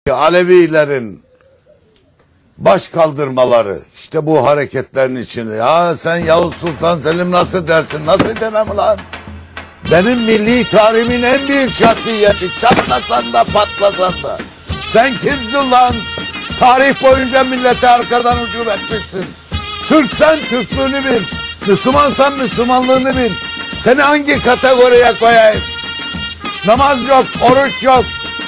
Alevilerin baş kaldırmaları, işte bu hareketlerin içinde. Ya sen Yavuz Sultan Selim nasıl dersin? Nasıl demem lan? Benim milli tarihimin en büyük şahsiyeti. Çatlasan da patlasan da. Sen kimsin lan? Tarih boyunca millete arkadan hücum etmişsin. Türksen Türklüğünü bil. Müslümansan Müslümanlığını bil. Seni hangi kategoriye koyayım? Namaz yok, oruç yok.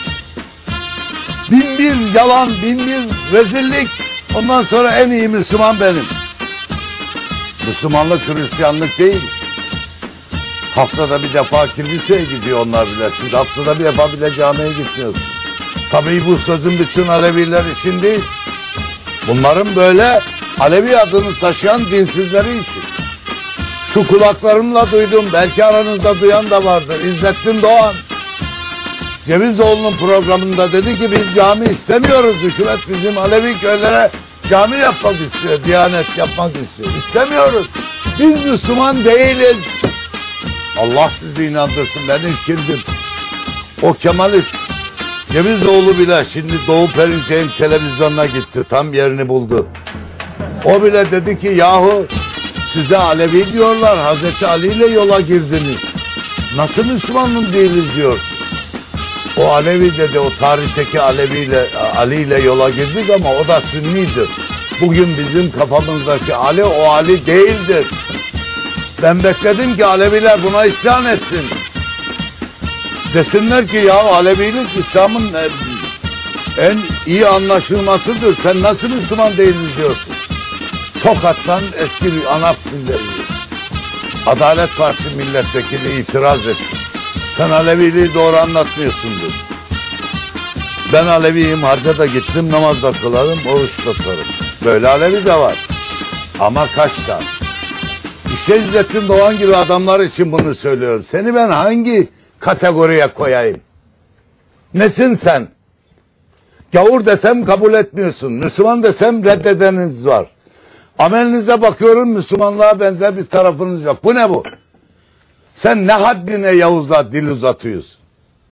Bin bir yalan, bin bir rezillik. Ondan sonra en iyi Müslüman benim. Müslümanlık Hristiyanlık değil. Haftada bir defa kiliseye gidiyor onlar bile. Siz haftada bir defa bile camiye gitmiyorsunuz. Tabii bu sözün bütün Aleviler için değil. Bunların böyle Alevi adını taşıyan dinsizleri işi. Şu kulaklarımla duydum. Belki aranızda duyan da vardır. İzzettin Doğan Cevizoğlu'nun programında dedi ki biz cami istemiyoruz. Hükümet bizim Alevi köylere cami yapmak istiyor. Diyanet yapmak istiyor. İstemiyoruz. Biz Müslüman değiliz. Allah sizi inandırsın. Ben irkildim. O Kemalist Cevizoğlu bile şimdi Doğu Perinçek'in televizyonuna gitti. Tam yerini buldu. O bile dedi ki yahu size Alevi diyorlar. Hazreti Ali ile yola girdiniz. Nasıl Müslümanım değiliz diyor. O Alevi dedi, o tarihteki Ali ile yola girdik ama o da Sünnidir. Bugün bizim kafamızdaki Ali o Ali değildir. Ben bekledim ki Aleviler buna isyan etsin. Desinler ki ya Alevilik İslam'ın en iyi anlaşılmasıdır. Sen nasıl Müslüman değiliz diyorsun. Tokat'tan eski bir ANAP milletvekili, Adalet Partisi milletvekili itiraz etti. Sen Aleviliği doğru anlatmıyorsundur. Ben Aleviyim, hacca da gittim, namaz da kılarım, oruç da tutarım. Böyle Alevi de var. Ama kaç tane? İşte İzzettin Doğan gibi adamlar için bunu söylüyorum. Seni ben hangi kategoriye koyayım? Nesin sen? Gavur desem kabul etmiyorsun. Müslüman desem reddedeniz var. Amelinize bakıyorum, Müslümanlığa benzer bir tarafınız yok. Bu ne bu? Sen ne haddine Yavuz'a dil uzatıyorsun?